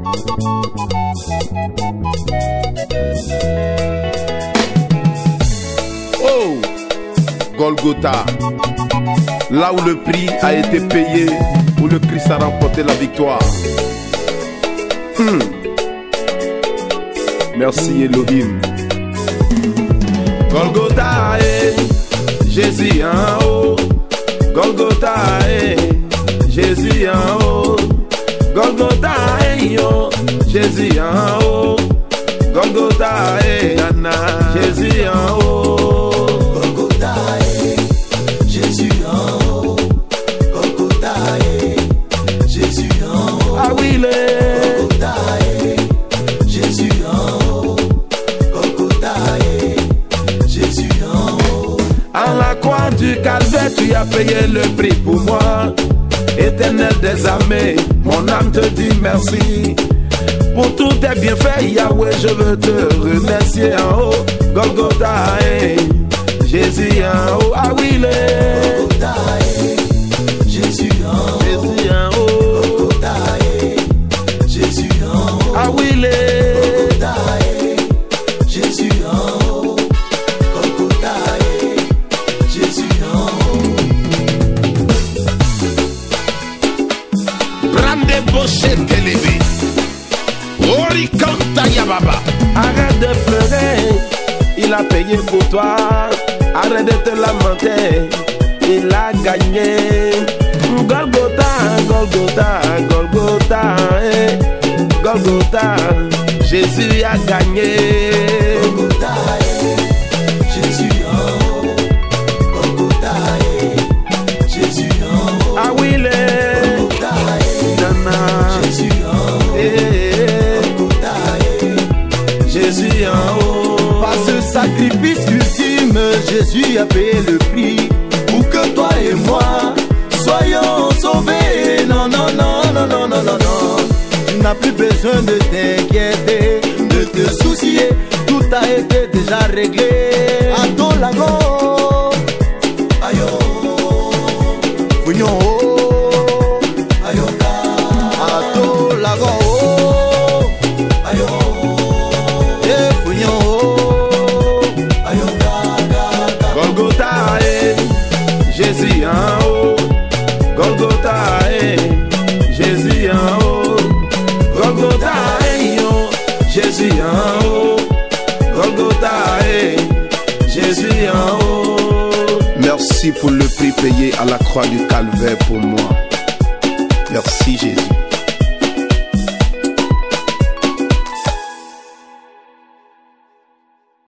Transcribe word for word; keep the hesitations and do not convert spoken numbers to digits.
Oh, Golgotha, là où le prix a été payé, où le Christ a remporté la victoire. Hmm. Merci Elohim. Golgotha, eh, Jésus en haut. Golgotha, eh, Jésus en haut. Golgotha, eh, yo, Jésus en haut. Golgotha, eh, Anna, Jésus en haut. Golgotha, eh, Jésus en haut. Golgotha, eh, Jésus en haut. Ah oui, les Golgotha, eh, Jésus en haut. Golgotha, eh, Jésus en haut. à la croix du calvaire, tu as payé le prix pour moi. Éternel des armées, mon âme te dit merci. Pour tous tes bienfaits, Yahweh, je veux te remercier en haut. Golgotha, eh, Jésus en haut. Ah oui, les Golgotha, eh, Jésus en haut. Jésus en haut. Golgotha, eh, Jésus en haut. Ah oui, les Golgotha, eh, Jésus en haut. Golgotha, eh, Jésus en haut. Brande Boshe Kelebe. Ori Kanta Yababa. Arrête de pleurer, il a payé pour toi. Arrête de te lamenter, il a gagné. Golgotha, Golgotha, Golgotha, eh. Golgotha, Jésus a gagné. Golgotha, eh, Jésus en haut. Golgotha, eh, Jésus en haut. Ah oui, les Golgotha, eh, Nana, Jésus en haut. eh, eh, Golgotha, eh, Jésus en haut. par ce sacrifice ultime, Jésus a payé le prix pour que toi et moi soyons sauvés. Non, non, non, non, non, non, non, non. Tu n'as plus besoin de t'inquiéter, de te soucier. Tout a été déjà réglé. À ton lagon, aïe, fouillon, aïe, à ton lagon, aïe, et fouillon, aïe, Golgotha, eh, Jésus en haut. Golgotha, eh, Jésus en haut. Golgotha, eh, yo, Jésus en haut. Golgotha, eh, Jésus en haut. Merci pour le prix payé à la croix du calvaire pour moi. Merci Jésus.